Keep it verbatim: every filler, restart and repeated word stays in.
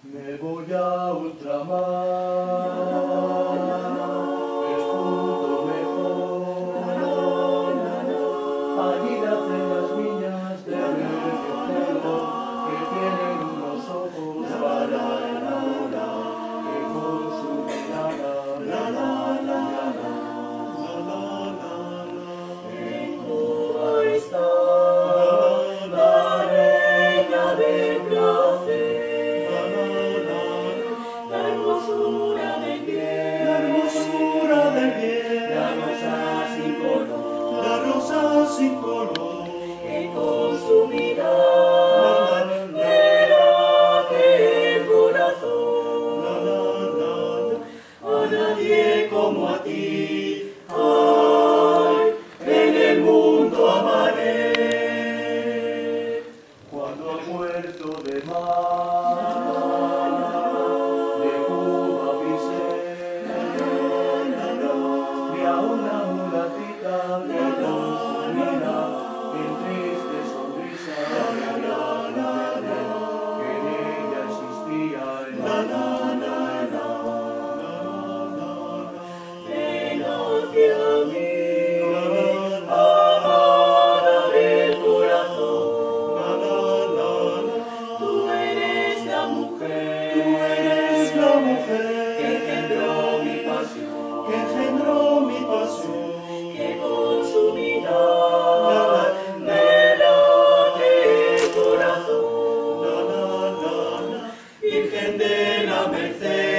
Me voy a ultramar, es punto mejor. Allí nacen las niñas de medio pelo, que tienen unos ojos para enamorar, que con su mirada, la la la la la la la la. En Cuba está la reina del placer. La hermosura del bien, la hermosura del bien, la rosa sin color, la rosa sin color, que con su mirada me late el corazón. La, la, la, a nadie como a ti, ay, en el mundo amaré. Cuando a Puerto de Mar una mulatita que con su mirada en triste sonrisa que en ella existía el la la la la ven hacia mí, amada del corazón, tú eres la mujer, tú eres la mujer que engendró mi pasión, que engendró mi pasión, que con su mirada me late el corazón. Virgen de la Merced.